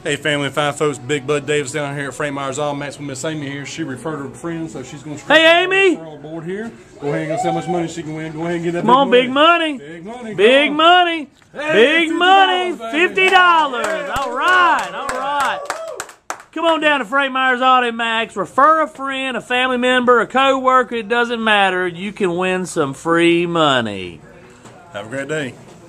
Hey, family and fine folks, Big Bud Davis down here at Frank Myers Automax with Miss Amy here. She referred her friend, so she's going to Hey, Amy! on board here. Go ahead and go see how much money she can win. Go ahead and get that Come on, big money. Big money. Big money. Hey, Big money. $50, $50. All right. All right. Come on down to Frank Myers Automax. Refer a friend, a family member, a co-worker. It doesn't matter. You can win some free money. Have a great day.